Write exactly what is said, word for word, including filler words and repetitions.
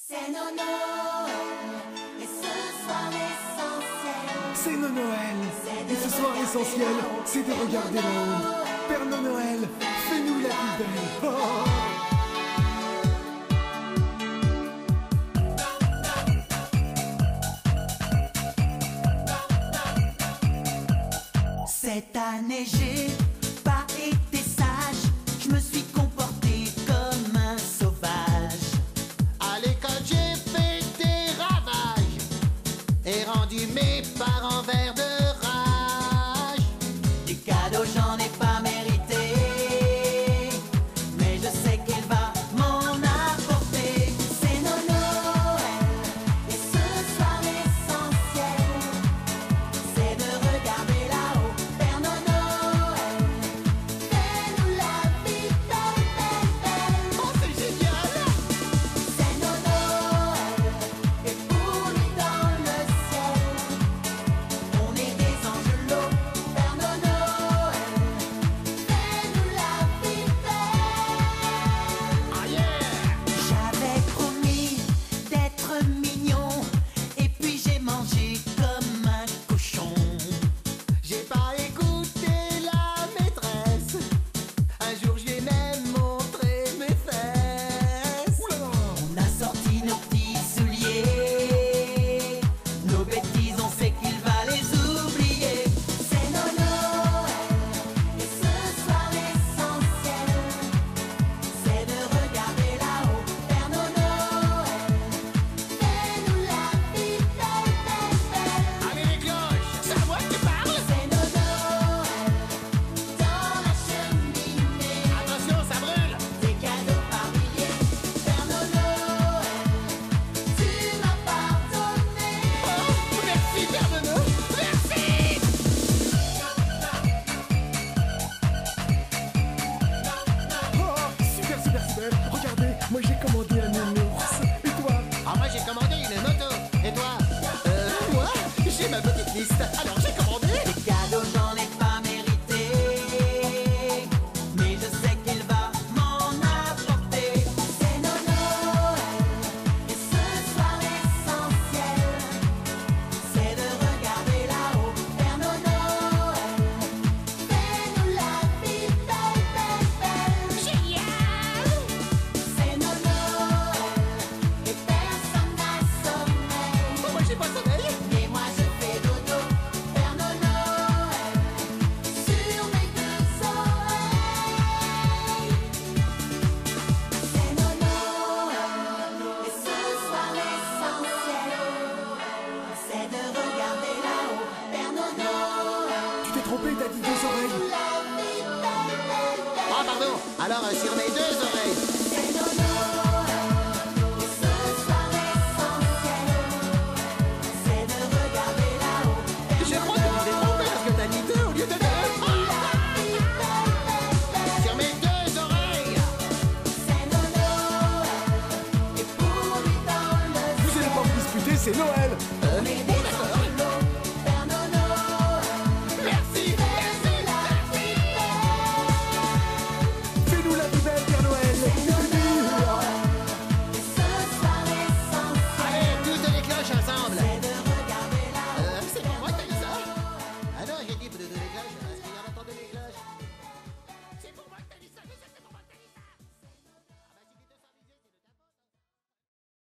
C'est nos Noël, et ce soir l'essentiel. C'est nos Noël, et ce soir l'essentiel, c'est de regarder là-haut. Père Noël, fais-nous la vie belle. Oh. Cette année j'ai pas été sage, je me suis comporté comme un sauvage. À l'école j'ai fait des ravages et rendu mes parents verts de rage. Du cadeau j'en ai pas mérité, mais je sais qu'elle va m'en apporter. C'est nos Noël, et ce soir l'essentiel, c'est de regarder là-haut. Père Noël, fais-nous la vie belle, belle, belle. Oh, c'est génial! C'est nos Noël, et pour lui dans le ciel, on est des angelots. Père Noël, fais-nous la vie belle. Ah yeah! J'avais promis d'être mignon, et puis j'ai mangé comme un cochon. J'ai pas écouté la maîtresse. Un jour j'ai même montré mes fesses. On a sorti nos petits souliers, nos bêtises on sait qu'il va les oublier. C'est nos Noël, et ce soir l'essentiel, c'est de regarder là-haut. Père Noël, fais-nous la vie belle, belle, belle. Allez les cloches, c'est à moi que tu parles? C'est nos Noël, dans la cheminée, Attention, ça brûle! des cadeaux par milliers. Père Noël, tu m'as pardonné. Oh, merci Père Noël! Merci! Oh, super, super, super. Regardez, moi j'ai commandé un nounours. Et toi? Ah, moi j'ai commandé une moto. Et toi? Euh, moi? J'ai ma petite liste. Alors j'ai commandé. Les cadeaux, j'en ai pas mérité, mais je sais qu'il va m'en apporter. C'est nos Noël, et ce soir l'essentiel, c'est de regarder là-haut. Père Noël, fais-nous la vie belle, belle, belle. Génial! C'est nos Noël, et personne n'a sommeil. Oh, moi j'ai pas sommeil. Mais moi je fais dodo, Père Noël, sur mes deux oreilles. C'est nos Noël, et ce soir l'essentiel, c'est de regarder là-haut. Père Noël, Tu t'es trompé, t'as dit deux oreilles. la vie belle, belle, belle. Oh, pardon. Alors euh, sur mes deux oreilles. C'est nos Noël, et ce soir l'essentiel, c'est de regarder là-haut. Père Je crois que tu t'es trompé parce que t'as dit deux au lieu de deux. Sur mes deux oreilles. C'est nos Noël, et pour lui dans le Vous allez pas vous disputer, c'est Noël. on est des